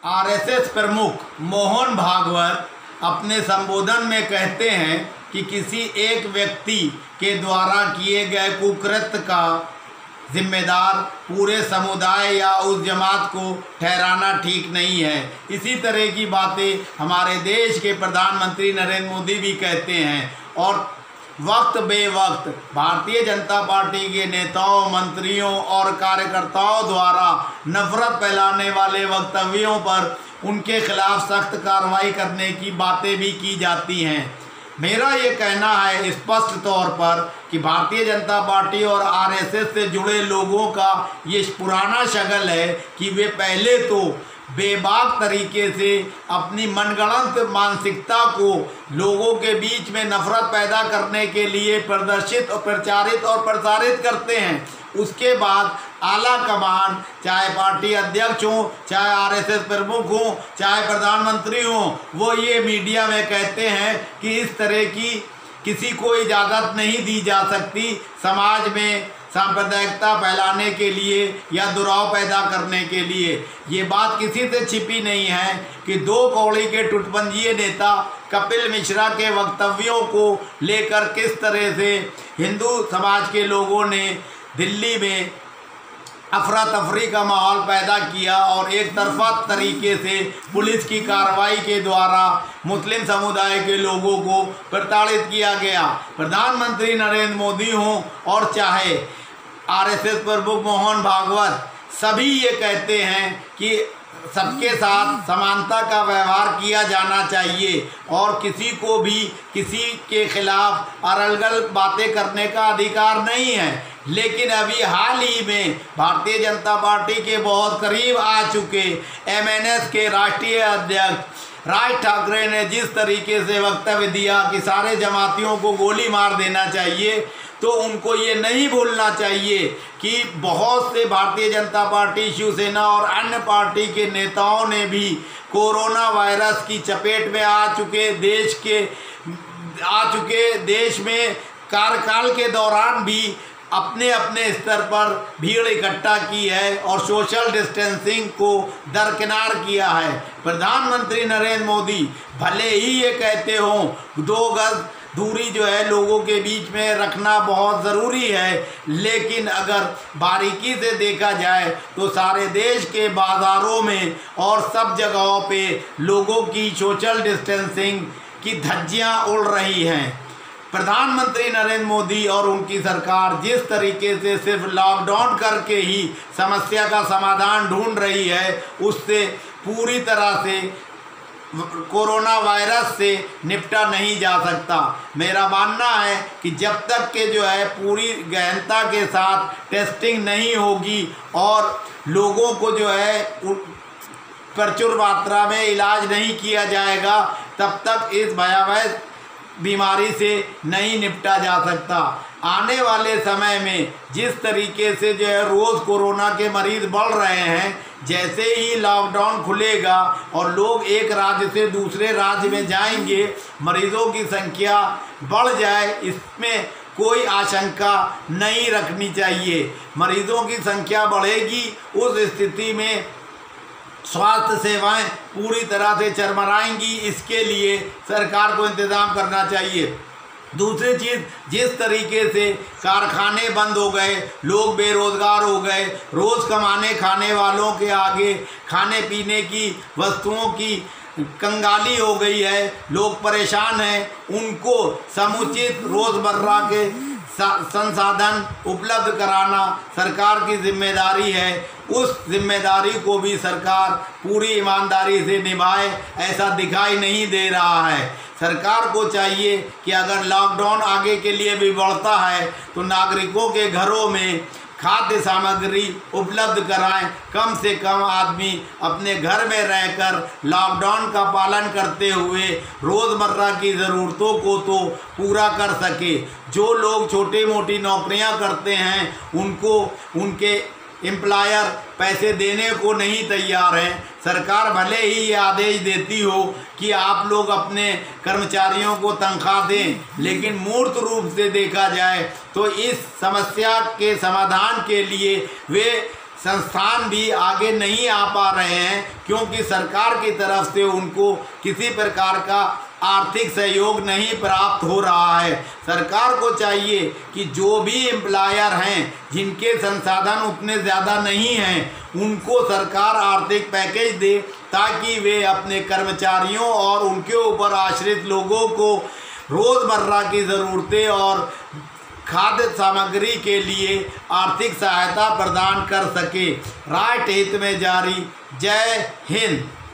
RSS प्रमुख मोहन भागवत अपने संबोधन में कहते हैं कि किसी एक व्यक्ति के द्वारा किए गए कुकृत्य का जिम्मेदार पूरे समुदाय या उस जमात को ठहराना ठीक नहीं है। इसी तरह की बातें हमारे देश के प्रधानमंत्री नरेंद्र मोदी भी कहते हैं और वक्त बेवक्त भारतीय जनता पार्टी के नेताओं, मंत्रियों और कार्यकर्ताओं द्वारा नफरत फैलाने वाले वक्तव्यों पर उनके खिलाफ सख्त कार्रवाई करने की बातें भी की जाती हैं। मेरा ये कहना है स्पष्ट तौर पर कि भारतीय जनता पार्टी और आरएसएस से जुड़े लोगों का ये पुराना शगल है कि वे पहले तो बेबाक तरीके से अपनी मनगढ़ंत मानसिकता को लोगों के बीच में नफरत पैदा करने के लिए प्रदर्शित और प्रचारित और प्रसारित करते हैं। उसके बाद आला कमान, चाहे पार्टी अध्यक्ष हों, चाहे आरएसएस प्रमुख हों, चाहे प्रधानमंत्री हों, वो ये मीडिया में कहते हैं कि इस तरह की किसी को इजाज़त नहीं दी जा सकती समाज में सांप्रदायिकता फैलाने के लिए या दुराव पैदा करने के लिए। ये बात किसी से छिपी नहीं है कि दो कौड़ी के टुटपंजिए नेता कपिल मिश्रा के वक्तव्यों को लेकर किस तरह से हिंदू समाज के लोगों ने दिल्ली में अफरा तफरी का माहौल पैदा किया और एक तरफा तरीके से पुलिस की कार्रवाई के द्वारा मुस्लिम समुदाय के लोगों को प्रताड़ित किया गया। प्रधानमंत्री नरेंद्र मोदी हों और चाहे आरएसएस प्रमुख मोहन भागवत, सभी ये कहते हैं कि सबके साथ समानता का व्यवहार किया जाना चाहिए और किसी को भी किसी के खिलाफ अरलगल बातें करने का अधिकार नहीं है। लेकिन अभी हाल ही में भारतीय जनता पार्टी के बहुत करीब आ चुके एमएनएस के राष्ट्रीय अध्यक्ष राज ठाकरे ने जिस तरीके से वक्तव्य दिया कि सारे जमातियों को गोली मार देना चाहिए, तो उनको ये नहीं भूलना चाहिए कि बहुत से भारतीय जनता पार्टी, शिवसेना और अन्य पार्टी के नेताओं ने भी कोरोना वायरस की चपेट में आ चुके देश में कार्यकाल के दौरान भी अपने अपने स्तर पर भीड़ इकट्ठा की है और सोशल डिस्टेंसिंग को दरकिनार किया है। प्रधानमंत्री नरेंद्र मोदी भले ही ये कहते हों 2 गज दूरी जो है लोगों के बीच में रखना बहुत ज़रूरी है, लेकिन अगर बारीकी से देखा जाए तो सारे देश के बाज़ारों में और सब जगहों पे लोगों की सोशल डिस्टेंसिंग की धज्जियां उड़ रही हैं। प्रधानमंत्री नरेंद्र मोदी और उनकी सरकार जिस तरीके से सिर्फ लॉकडाउन करके ही समस्या का समाधान ढूंढ रही है, उससे पूरी तरह से कोरोना वायरस से निपटा नहीं जा सकता। मेरा मानना है कि जब तक के जो है पूरी गहनता के साथ टेस्टिंग नहीं होगी और लोगों को जो है प्रचुर मात्रा में इलाज नहीं किया जाएगा, तब तक इस भयावह बीमारी से नहीं निपटा जा सकता। आने वाले समय में जिस तरीके से जो है रोज़ कोरोना के मरीज़ बढ़ रहे हैं, जैसे ही लॉकडाउन खुलेगा और लोग एक राज्य से दूसरे राज्य में जाएंगे, मरीज़ों की संख्या बढ़ जाए, इसमें कोई आशंका नहीं रखनी चाहिए। मरीज़ों की संख्या बढ़ेगी, उस स्थिति में स्वास्थ्य सेवाएं पूरी तरह से चरमराएंगी। इसके लिए सरकार को इंतज़ाम करना चाहिए। दूसरी चीज़, जिस तरीके से कारखाने बंद हो गए, लोग बेरोज़गार हो गए, रोज़ कमाने खाने वालों के आगे खाने पीने की वस्तुओं की कंगाली हो गई है, लोग परेशान हैं, उनको समुचित रोज़मर्रा के संसाधन उपलब्ध कराना सरकार की जिम्मेदारी है। उस जिम्मेदारी को भी सरकार पूरी ईमानदारी से निभाए, ऐसा दिखाई नहीं दे रहा है। सरकार को चाहिए कि अगर लॉकडाउन आगे के लिए भी बढ़ता है तो नागरिकों के घरों में खाद्य सामग्री उपलब्ध कराएं। कम से कम आदमी अपने घर में रहकर लॉकडाउन का पालन करते हुए रोज़मर्रा की ज़रूरतों को तो पूरा कर सके। जो लोग छोटी मोटी नौकरियां करते हैं, उनको उनके एम्प्लॉयर पैसे देने को नहीं तैयार हैं। सरकार भले ही ये आदेश देती हो कि आप लोग अपने कर्मचारियों को तनख्वाह दें, लेकिन मूर्त रूप से देखा जाए तो इस समस्या के समाधान के लिए वे संस्थान भी आगे नहीं आ पा रहे हैं, क्योंकि सरकार की तरफ से उनको किसी प्रकार का आर्थिक सहयोग नहीं प्राप्त हो रहा है। सरकार को चाहिए कि जो भी एम्प्लॉयर हैं जिनके संसाधन उतने ज़्यादा नहीं हैं, उनको सरकार आर्थिक पैकेज दे, ताकि वे अपने कर्मचारियों और उनके ऊपर आश्रित लोगों को रोज़मर्रा की ज़रूरतें और खाद्य सामग्री के लिए आर्थिक सहायता प्रदान कर सके। राष्ट्र हित में जारी। जय हिंद।